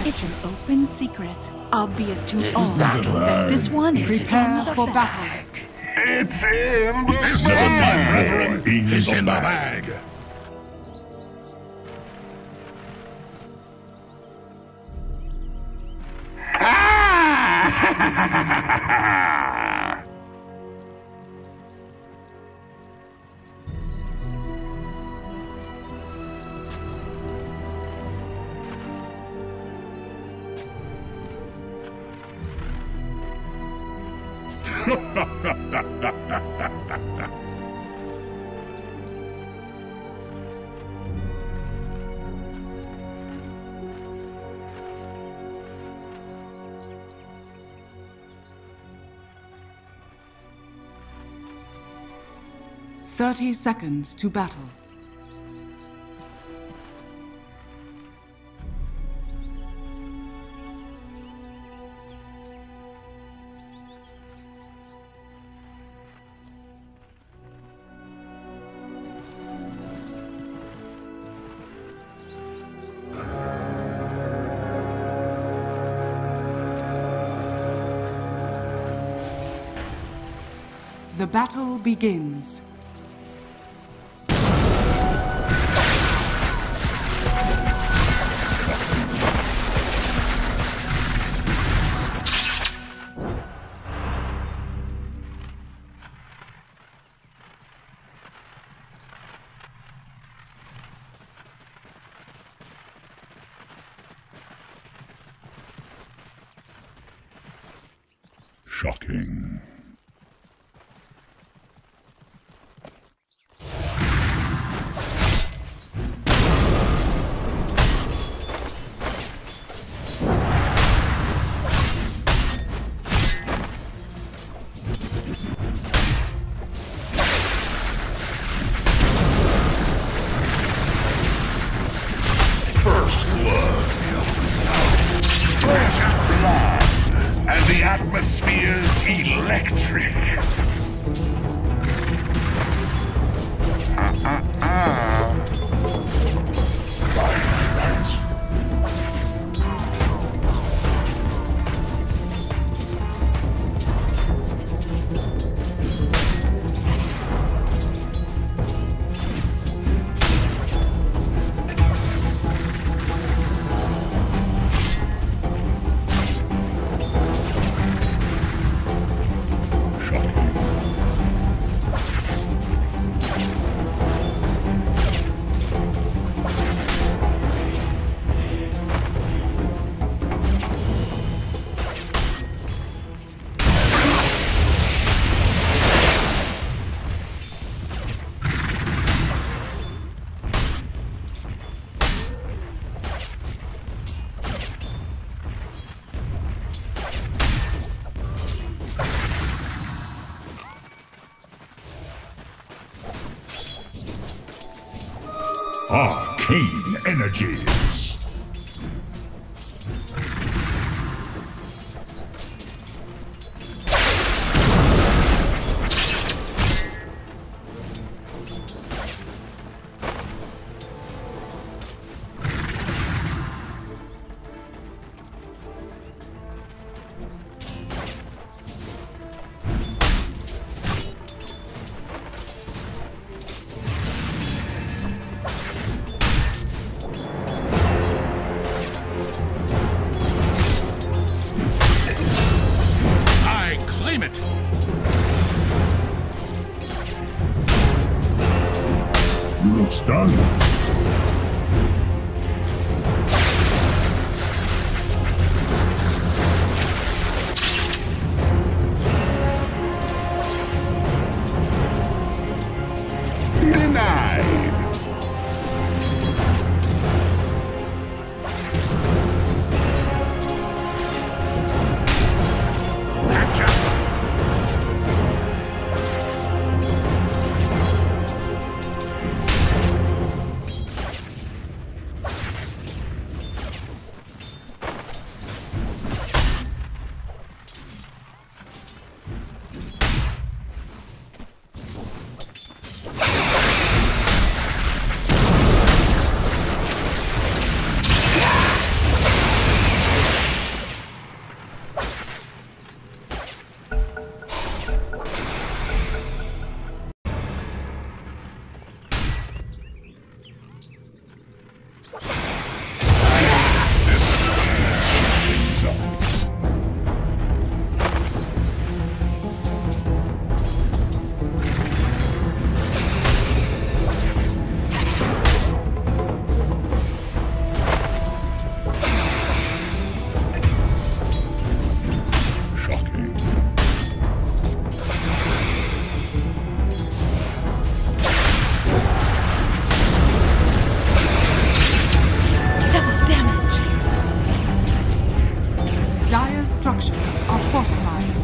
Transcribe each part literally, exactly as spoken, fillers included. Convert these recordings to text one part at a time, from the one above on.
It's an open secret, obvious to It's all, that this one is Prepare in the for bag. battle. It's in the It's bag! in the bag. Ah! Thirty seconds to battle. The battle begins. Shocking. First blood. First blood. And the atmosphere's electric. Uh-uh-uh. Right, right. Arcane energies. structures are fortified.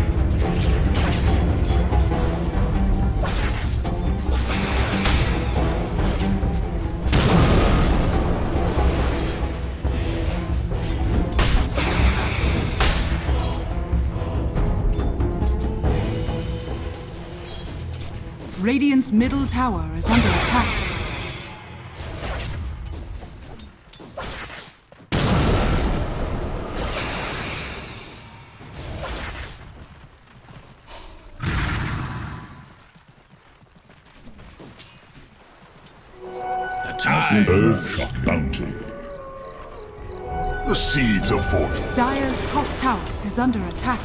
Radiant's middle tower is under attack. The tide. Earth's bounty. The seeds of fortune. Dire's top tower is under attack.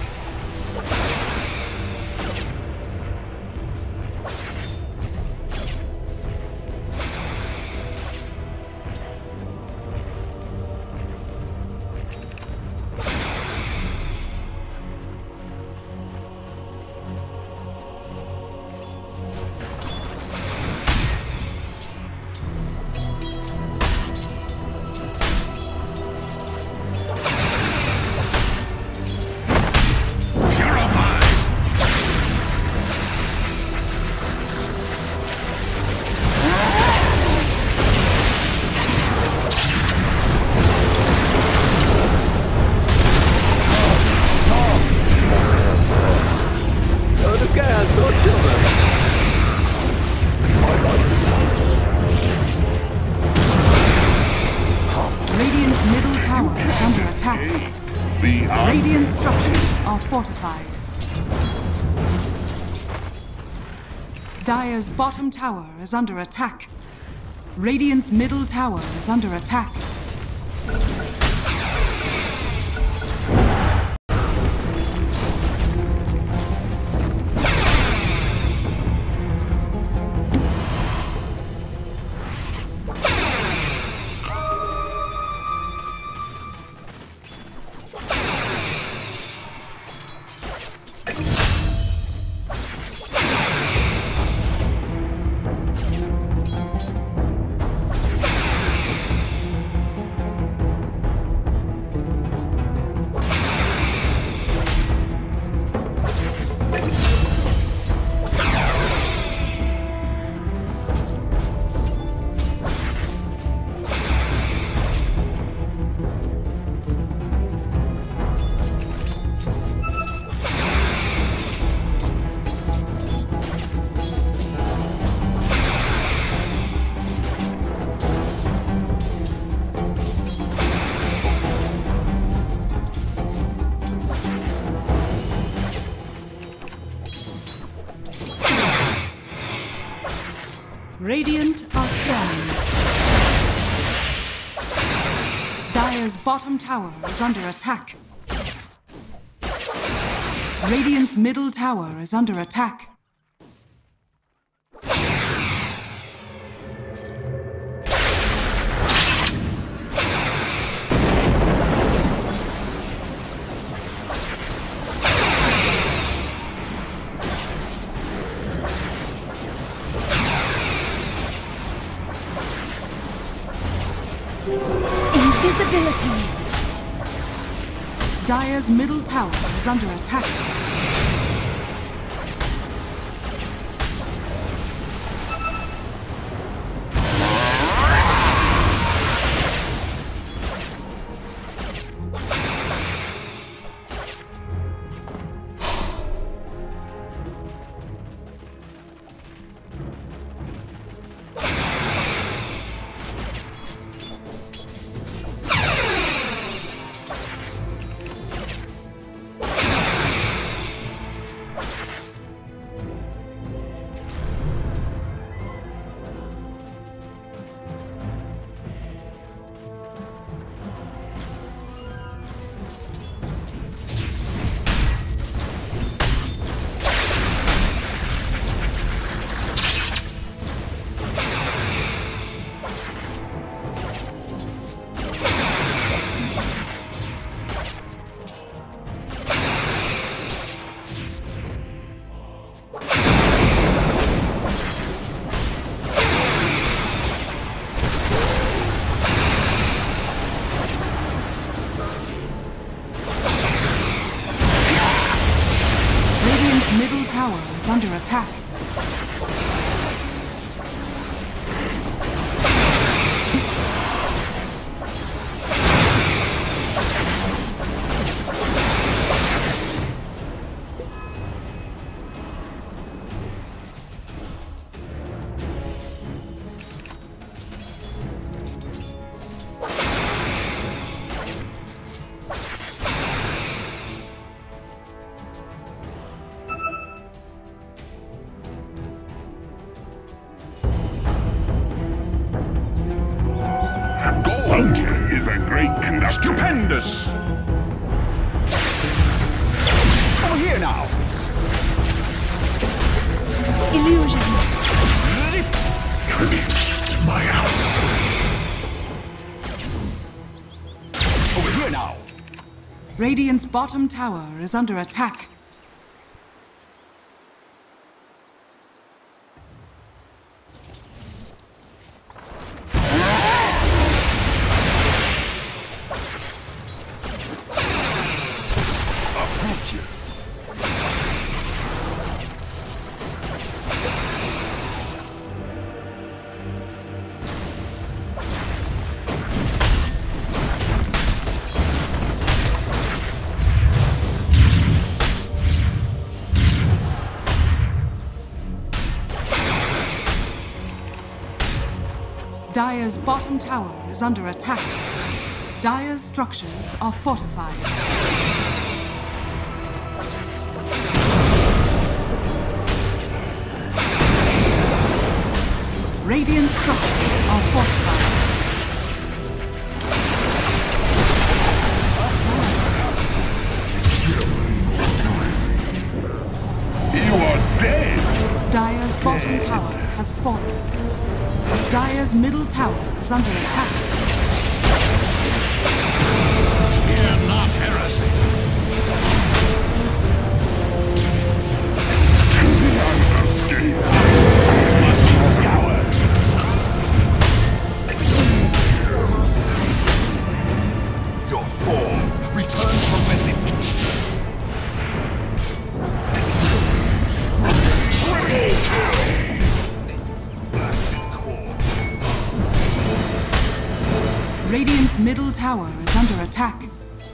Radiant structures are fortified. Dire's bottom tower is under attack. Radiant's middle tower is under attack. Radiant are strong. Dire's bottom tower is under attack. Radiant's middle tower is under attack. Invisibility. Dire's middle tower is under attack. Gold is a great conductor. Stupendous! Over here now! Illusion. Tributes to my house. Over here now! Radiant's bottom tower is under attack. Dire's bottom tower is under attack. Dire's structures are fortified. Radiant structures are fortified. You are dead! Dire's bottom tower has fallen. Dire's middle tower is under attack. Fear not heresy. To the unscathed, must scour. Your form returns prophetic. Radiant's middle tower is under attack.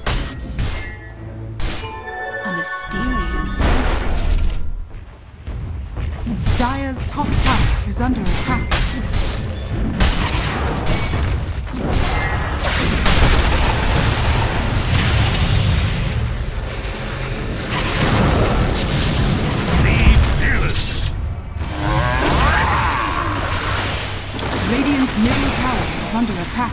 A mysterious force. Dire's top tower is under attack. Radiant's middle tower is under attack.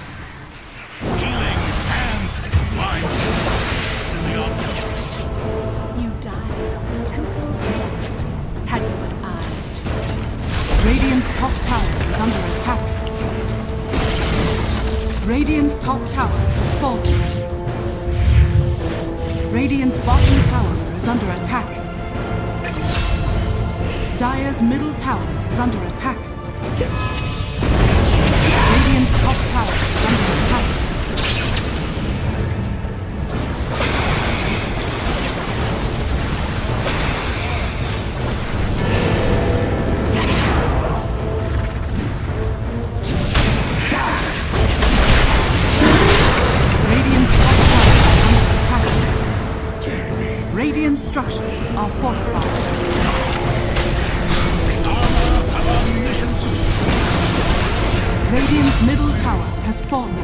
You died on the temple steps. Had you but eyes to see it. Radiant's top tower is under attack. Radiant's top tower has fallen. Radiant's bottom tower is under attack. Dire's middle tower is under attack. Radiant's top tower is under attack. Radiant structures are fortified. Radiant's middle tower has fallen.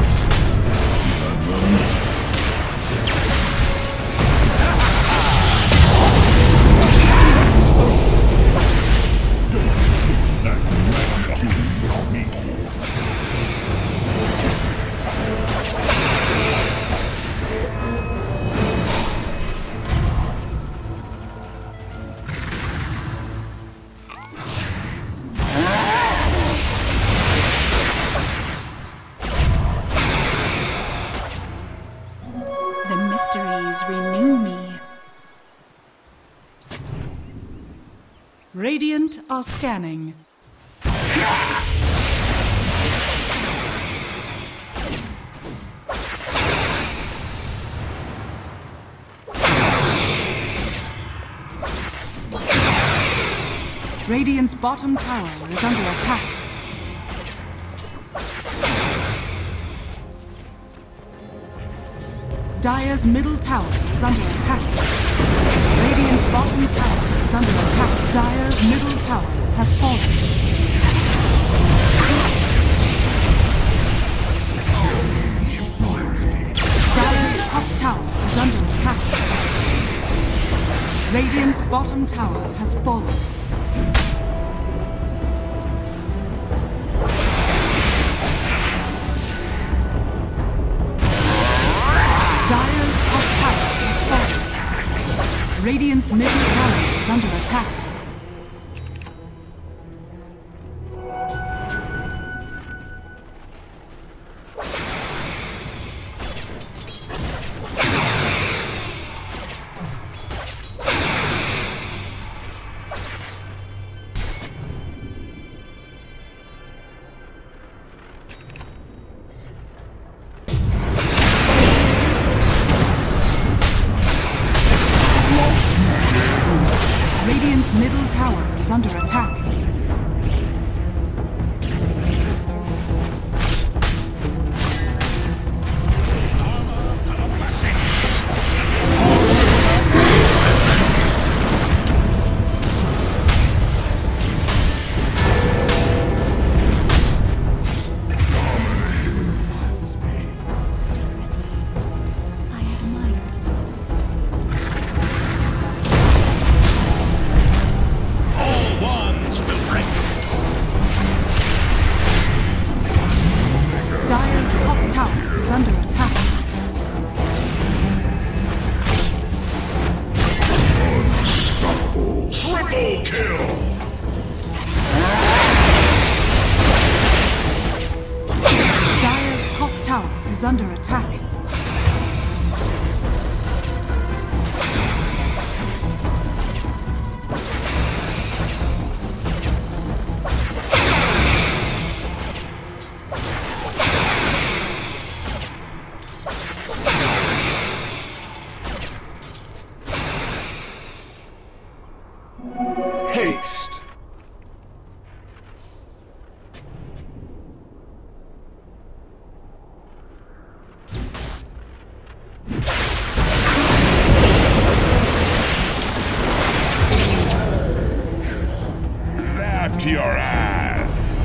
The mysteries renew me. Radiant are scanning. Radiant's bottom tower is under attack. Dire's middle tower is under attack. Radiant's bottom tower is under attack. Dire's middle tower has fallen. Dire's top tower is under attack. Radiant's bottom tower has fallen. Radiant's middle tower is under attack. Radiant's middle tower is under attack. Is under attack. Haste. Zap your ass.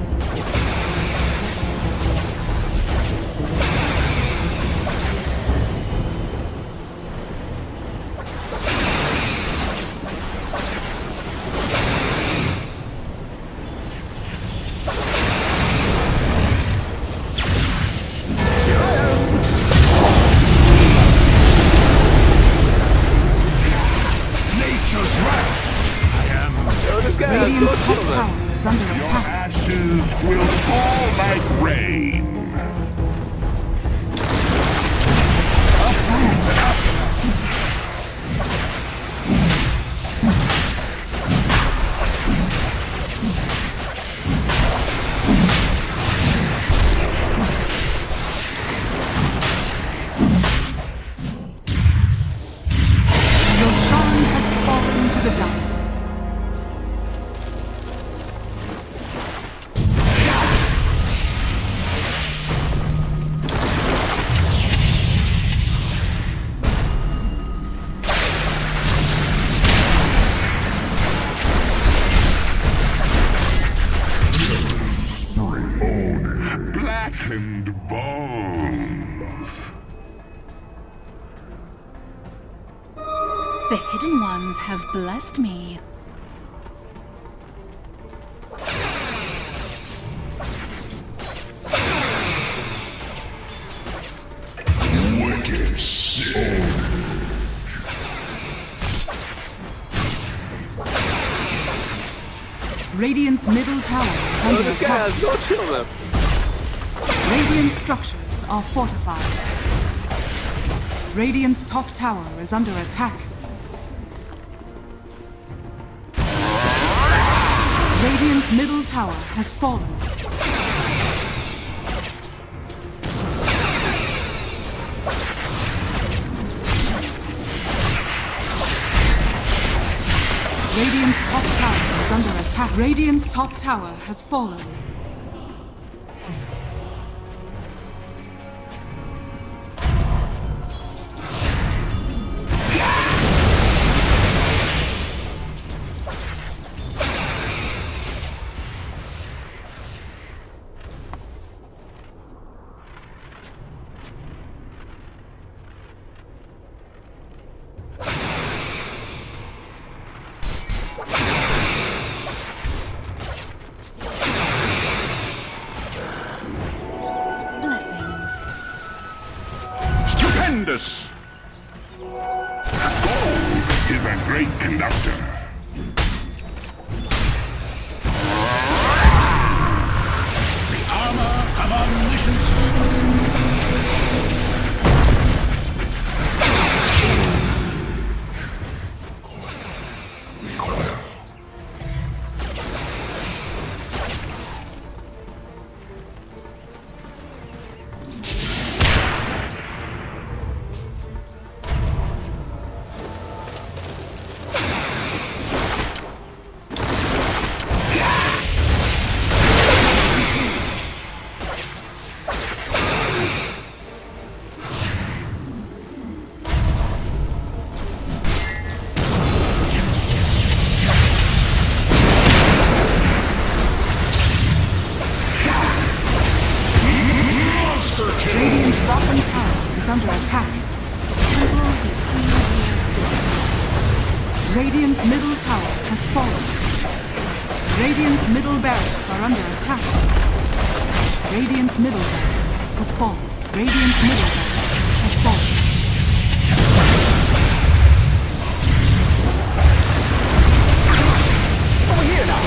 Nature's wrath. Radiant's top tower is under Your attack. ashes will fall like rain. Uproot after. Roshan has fallen to the dire. Blackened bones. The hidden ones have blessed me. Wicked sin. Radiant's middle tower is under attack. Go chill them. Radiant structures are fortified. Radiant's top tower is under attack. Radiant's middle tower has fallen. Radiant's top tower is under attack. Radiant's top tower has fallen. That goal is the great conductor. The armor of omniscience. Radiant's bottom tower is under attack. Temple decrees your death. Radiant's middle tower has fallen. Radiant's middle barracks are under attack. Radiant's middle barracks has fallen. Radiant's middle barracks has fallen. Over here now.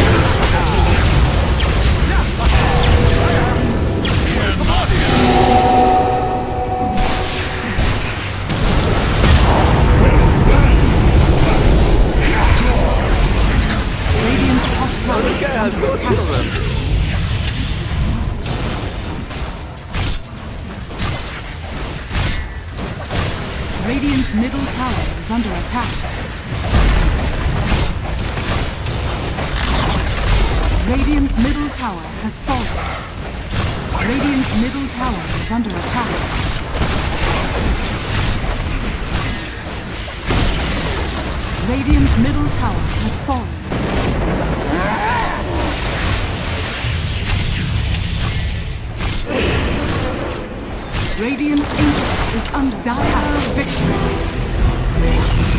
Radiant's top tower is under attack. Radiant's middle tower is under attack. Radiant's middle tower has fallen. Radiant's middle tower is under attack. Radiant's middle tower has fallen. Radiant's ancient is under dire victory.